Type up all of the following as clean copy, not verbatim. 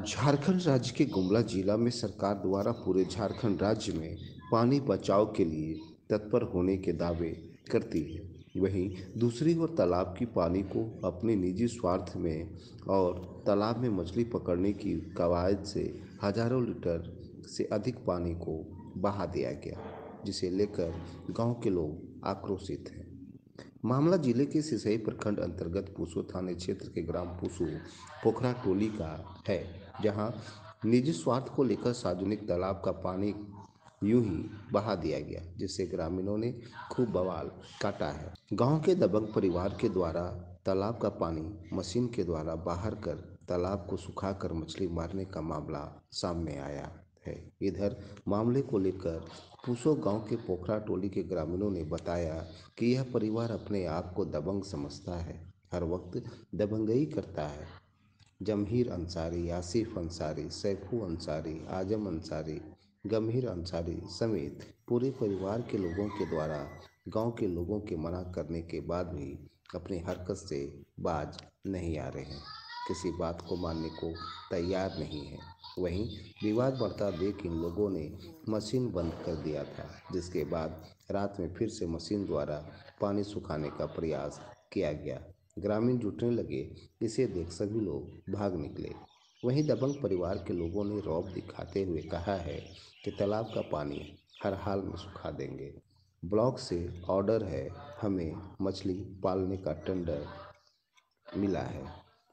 झारखंड राज्य के गुमला जिला में सरकार द्वारा पूरे झारखंड राज्य में पानी बचाव के लिए तत्पर होने के दावे करती है। वहीं दूसरी ओर तालाब की पानी को अपने निजी स्वार्थ में और तालाब में मछली पकड़ने की कवायद से हजारों लीटर से अधिक पानी को बहा दिया गया, जिसे लेकर गांव के लोग आक्रोशित हैं। मामला जिले के सिसई प्रखंड अंतर्गत पूसो थाने क्षेत्र के ग्राम पूसो पोखरा टोली का है, जहां निजी स्वार्थ को लेकर सार्वजनिक तालाब का पानी यूं ही बहा दिया गया, जिससे ग्रामीणों ने खूब बवाल काटा है। गांव के दबंग परिवार के द्वारा तालाब का पानी मशीन के द्वारा बाहर कर तालाब को सुखाकर मछली मारने का मामला सामने आया है। इधर मामले को लेकर पूसो गांव के पोखरा टोली के ग्रामीणों ने बताया कि यह परिवार अपने आप को दबंग समझता है, हर वक्त दबंगई करता है। जमहीर अंसारी, आसिफ अंसारी, सैफू अंसारी, आजम अंसारी, गंभीर अंसारी समेत पूरे परिवार के लोगों के द्वारा गांव के लोगों के मना करने के बाद भी अपनी हरकत से बाज नहीं आ रहे हैं, किसी बात को मानने को तैयार नहीं है। वहीं विवाद बढ़ता देख इन लोगों ने मशीन बंद कर दिया था, जिसके बाद रात में फिर से मशीन द्वारा पानी सुखाने का प्रयास किया गया। ग्रामीण जुटने लगे, इसे देख सभी लोग भाग निकले। वहीं दबंग परिवार के लोगों ने रौब दिखाते हुए कहा है कि तालाब का पानी हर हाल में सुखा देंगे। ब्लॉक से ऑर्डर है, हमें मछली पालने का टेंडर मिला है।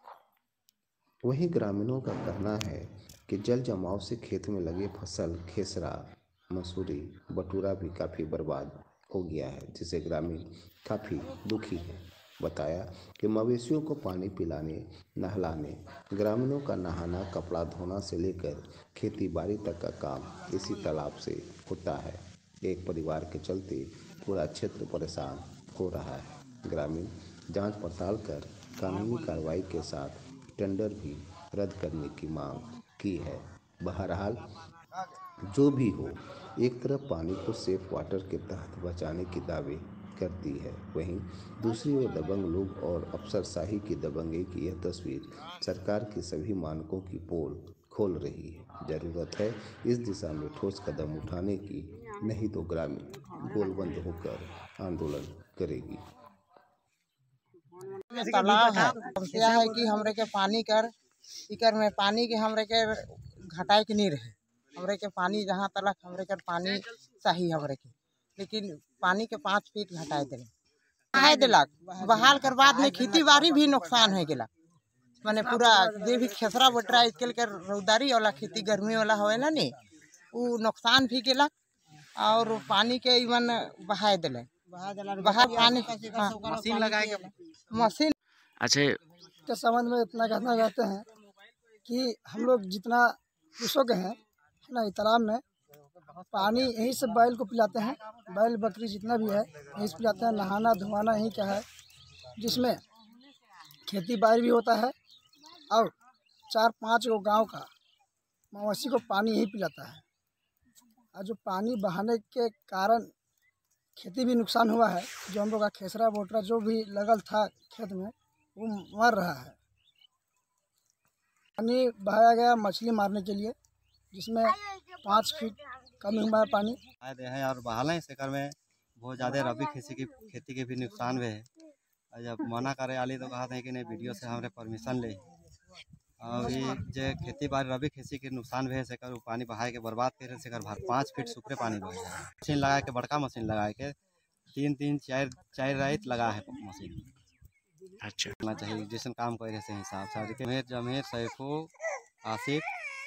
वहीं ग्रामीणों का कहना है कि जल जमाव से खेत में लगे फसल खेसरा, मसूरी, बटूरा भी काफ़ी बर्बाद हो गया है, जिससे ग्रामीण काफ़ी दुखी हैं। बताया कि मवेशियों को पानी पिलाने, नहलाने, ग्रामीणों का नहाना, कपड़ा धोना से लेकर खेती बाड़ी तक का काम इसी तालाब से होता है। एक परिवार के चलते पूरा क्षेत्र परेशान हो रहा है। ग्रामीण जांच पड़ताल कर कानूनी कार्रवाई के साथ टेंडर भी रद्द करने की मांग की है। बहरहाल जो भी हो, एक तरफ पानी को सेफ वाटर के तहत बचाने की दावे करती है, वहीं दूसरी ओर दबंग लोग और अफसरशाही की दबंगई की यह तस्वीर सरकार के सभी मानकों की पोल खोल रही है। जरूरत है इस दिशा में ठोस कदम उठाने की, नहीं तो ग्रामीण गोलबंद होकर आंदोलन करेगी। तालाब है, समस्या है कि हमरे के पानी कर इकर में पानी के हमरे के घटाए के नहीं रहे। हमरे के पानी जहाँ तलक हमरे के पानी सही हमरे के, लेकिन पानी के 5 फीट घटाए दिलक बहाल कर बाद में खेती बाड़ी भी नुकसान हो गया। माने पूरा जे भी खेसरा बटरा इसके के रौदारी वाला खेती गर्मी वाला होए ना नी, वो नुकसान भी गेलक और पानी के इवन बहाए दिले बहा पानी मशीन लगाए मशीन। अच्छा, के संबंध में इतना कहना चाहते हैं कि हम लोग जितना पुरुषों के हैं ना, तालाब में पानी यहीं से बैल को पिलाते हैं, बैल बकरी जितना भी है यहीं से पिलाते हैं। नहाना धोना यहीं का है, जिसमें खेती बाड़ी भी होता है और 4-5 गो गांव का मवेशी को पानी यहीं पिलाता है। और जो पानी बहाने के कारण खेती भी नुकसान हुआ है, जो हम लोग का खेसरा बोटरा जो भी लगल था खेत में वो मर रहा है। पानी बहाया गया मछली मारने के लिए, जिसमें 5 फीट कम हुआ है पानी है और बहाल है शेखर में बहुत ज़्यादा रबी खेती के भी नुकसान हुए है। और जब मना करे आली तो कहा था कि नहीं वीडियो से हमारे परमिशन ले, और ये जो खेती बाड़ी रबी खेती के नुकसान हुए शेखर वो पानी बहाए के बर्बाद करे शेखर 5 फीट सुखरे पानी बह जाए। मशीन लगा के बड़का मशीन लगा के 3-4 रात लगा है मशीन। अच्छा चाहिए जैसे काम करे से हिसाब से जमीर सैफू आसिफ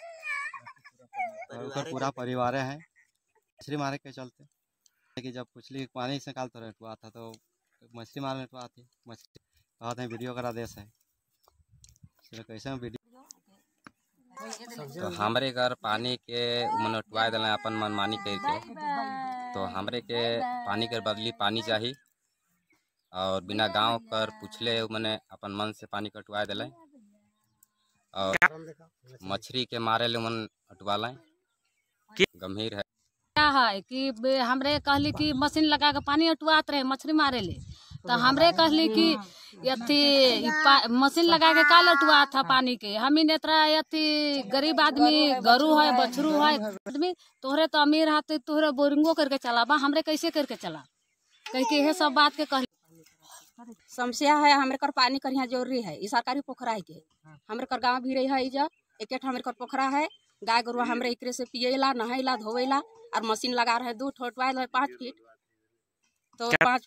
और पूरा परिवार है मछली मारे के चलते कि जब मछली पानी से निकालते रहे था तो मछली मारने तो आती मछली कहते हैं वीडियो का आदेश है, कैसे वीडियो तो हमरे घर पानी के मन उठवा दिल अपन मनमानी करके, तो हमरे के पानी के बदली पानी चाहिए और बिना गांव कर पूछले मैंने अपन मन से पानी कटवा दिल और मछली के मारे ले मन हटवा लें। गंभीर है क्या है कि हमरे कहली कि मशीन लगा के पानी हटवात रहे मछली मारे ले, तो हमरे कहली कि यथी मशीन लगा के का लटुआ था पानी के। हम ही नेत्रा यथी गरीब आदमी, गरू है, बछरू है आदमी, तोहरे तो अमीर हाथ तोहरे बोरिंगो करके चला बा, हमरे कैसे करके चला, कह के यह सब बात के कह। समस्या है हमारे कर पानी कर यहाँ जरूरी है। ई सरकारी पोखरा है के हमारे कर गाँव भी रही है, इजा एक हमारे कर पोखरा है, गाय गरुआ हमारे एक से पियला, नहाइला, धोवेला, और मशीन लगा रहे 2 ठोटवाल है 5 फीट, तो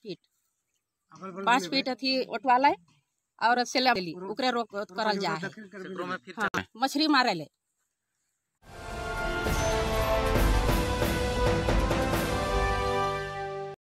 5 फीट अथी ओटवाल है और सेला ओकरे रोक करल जा है। हाँ, मछली मारे ले